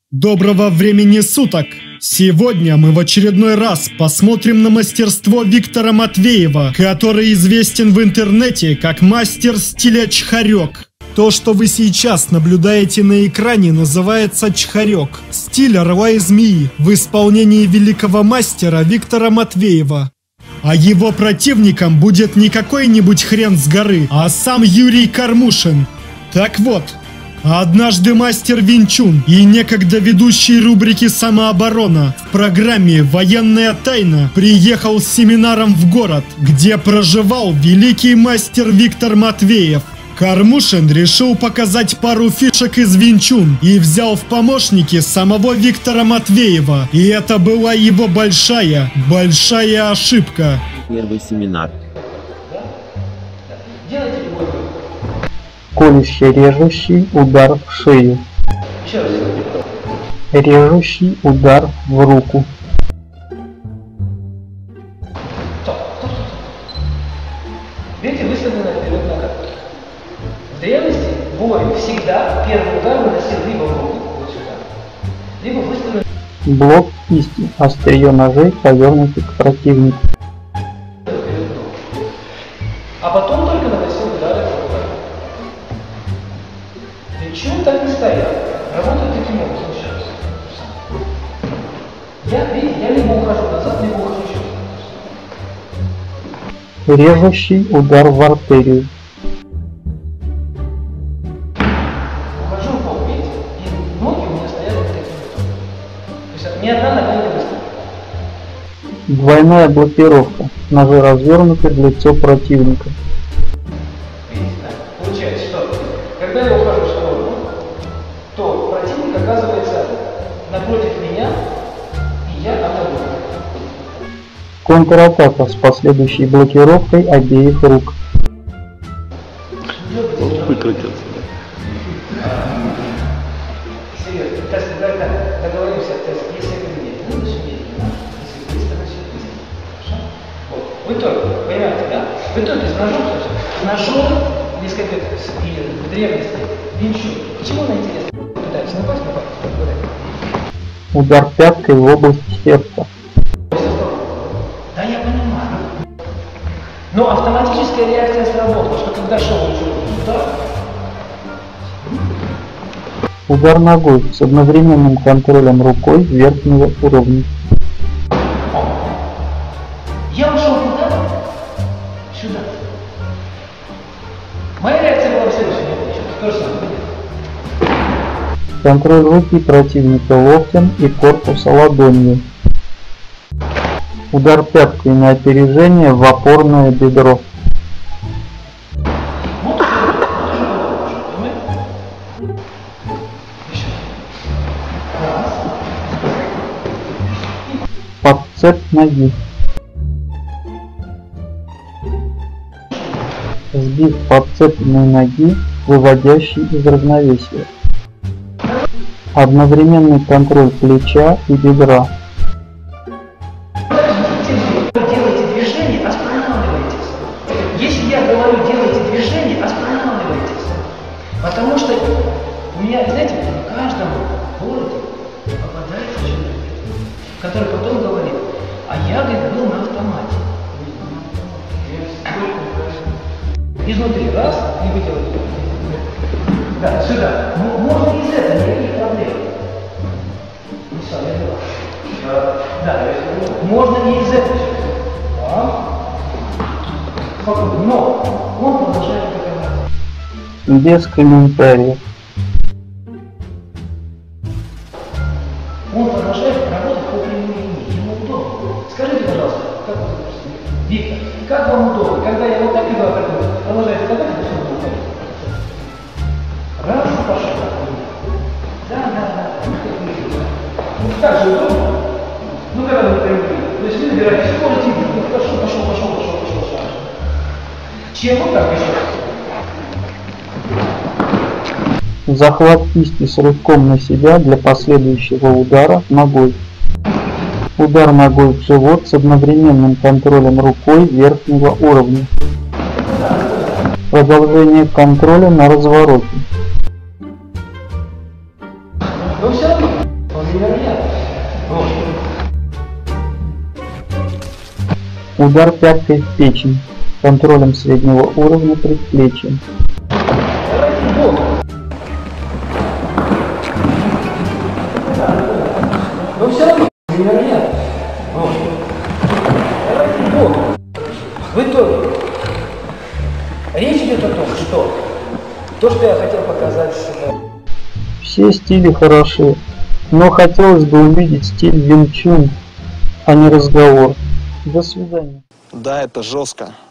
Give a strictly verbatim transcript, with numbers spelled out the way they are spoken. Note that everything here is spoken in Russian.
Доброго времени суток! Сегодня мы в очередной раз посмотрим на мастерство Виктора Матвеева, который известен в интернете как мастер стиля чхарек. То, что вы сейчас наблюдаете на экране, называется чхарек, стиль орла и змеи, в исполнении великого мастера Виктора Матвеева. А его противником будет не какой-нибудь хрен с горы, а сам Юрий Кармушин. Так вот, однажды мастер Вин Чун и некогда ведущий рубрики «Самооборона» в программе «Военная тайна» приехал с семинаром в город, где проживал великий мастер Виктор Матвеев. Кармушин решил показать пару фишек из Вин Чун и взял в помощники самого Виктора Матвеева. И это была его большая, большая ошибка. Первый семинар. Колющий режущий удар в шею. Режущий удар в руку. Видите, выставлено вперед нога. В древности бой всегда первый удар выносил либо в руку, вот сюда, либо выставлен. Блок кисти. Острие ножей повернуты к противнику. А потом только наносил удары в руку. Чун так не стоял. Работает таким образом сейчас. Я, видите, я либо ухожу назад, либо ухожу вперед. Режущий удар в артерию. Ухожу в бок, видите? И ноги у меня стоят вот таким образом. То есть ни одна нога не выставлена. Двойная блокировка. Ножи развернуты в лицо противника. Видите, да? Получается, что когда я ухожу в сторону, то противник оказывается напротив меня, и я атакую. Контратака с последующей блокировкой обеих рук. Выкрутился. Серьезно, тест, когда договоримся, тест, если это медленно, ну, значит медленно, если быстро, значит быстро. Хорошо? Вот. В итоге, понимаете, да? В итоге с ножом, с ножом, или сказать, в древности, Вин Чун. Почему она интересна? Пытается напасть, напасть, напасть. Удар пяткой в область сердца. Да, я понимаю. Но автоматическая реакция сработала, что когда шел удар, Удар ногой с одновременным контролем рукой верхнего уровня. я ушел куда? Сюда. Моя реакция была следующая. То же самое. Контроль руки противника локтем и корпуса ладонью. Удар пяткой на опережение в опорное бедро. Вот уже. Еще. Раз. Подцеп ноги. Сбив подцепленной ноги, выводящий из равновесия. Одновременный контроль плеча и бедра. Делайте движение, останавливайтесь. Если я говорю, делайте движение, останавливайтесь. Потому что у меня, знаете, в каждом городе попадается человек, который потом говорит, а я, говорит, был на автомате. Изнутри раз и вытянуть. Да, сюда. Можно из этого, никаких проблем. Не сам, я дела. Да, можно не из этого. Да. Спокойно. Но он продолжает атаковать. Без комментариев. Он продолжает работать по прямой линии. Ему удобно. Скажите, пожалуйста, как вы это Виктор, как вам удобно? Когда я вот так иду, продолжаете атаковать, то все удобно. Раз, пошел. Да, да, да. Ну, так же удобно. Ну, когда вы прямой линии. То есть вы набираете скорость и ну, пошел, пошел, пошел, пошел, пошел, пошел. Чем вот так еще? Захват кисти с рывком на себя для последующего удара ногой. Удар ногой в живот с одновременным контролем рукой верхнего уровня. Продолжение контроля на развороте. Но все равно Удар пяткой в печень, контролем среднего уровня предплечья. Но все равно невероятно. Вот. Ради Бога. В итоге речь идет о том, что то, что я хотел показать, что... Все стили хороши, но хотелось бы увидеть стиль Вин Чун, а не разговор. До свидания. Да, это жестко.